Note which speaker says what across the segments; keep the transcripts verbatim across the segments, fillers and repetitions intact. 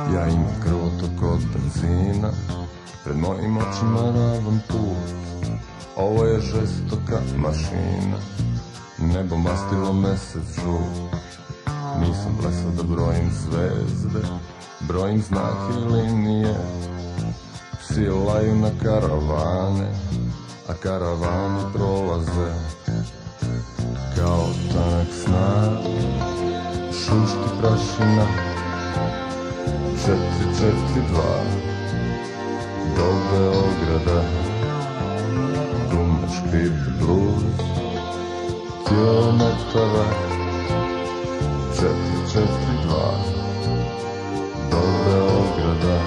Speaker 1: Ja imam krvotok od benzina, pred mojim očima ravan put. Ovo je žestoka mašina, nebo mastilo mesec žut. Nisam blesao da brojim zvezde, brojim znake i linije. Psi laju na karavane, a karavani prolaze. Kao tanak snag, šušti prašina. Četiri, četiri, dva, do Beograda. Gume, škripe, bluz, kilometara. Četiri, četiri, dva, do Beograda.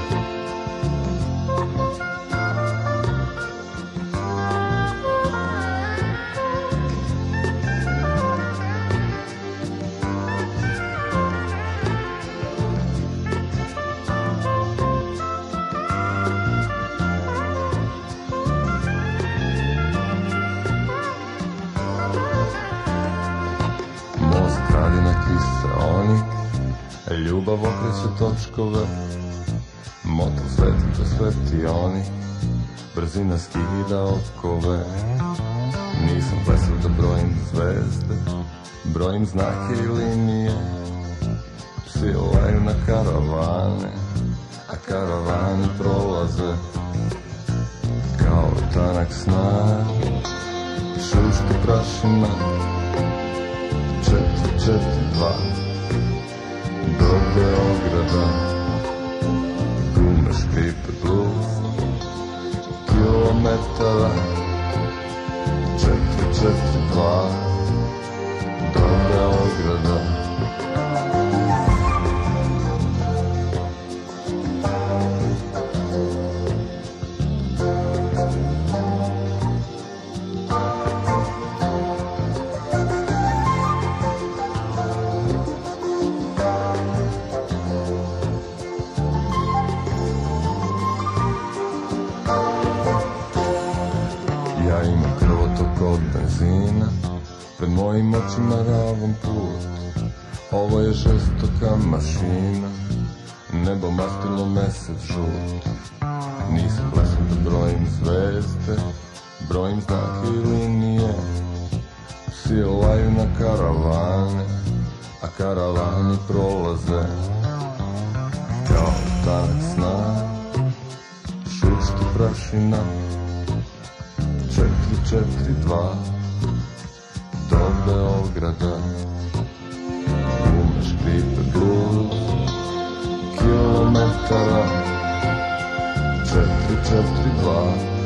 Speaker 1: Na kiseonik, ljubav okreće točkove. Motor sveti ko svetionik, brzina skida okove. Nisam plesao da brojim zvezde, brojim znake i linije. Psi laju na karavane, a karavani prolaze. Kao tanak snag, šušti prašina. Četiri, četiri, dva, do Beograda. Gume, škripe, bluz, kilometara. Četiri, četiri, dva, do Beograda. Ja imam krvotok od benzina, pred mojim očima ravan put. Ovo je žestoka mašina, nebo mastilo mesec žut. Nisam blesao da brojim zvezde, brojim znake i linije. Psi laju na karavane, a karavani prolaze. Kao tanak snag, šušti prašina. Četiri, četiri, dva, do Beograda. Gume, škripe, bluz, kilometara. Četiri, četiri, dva,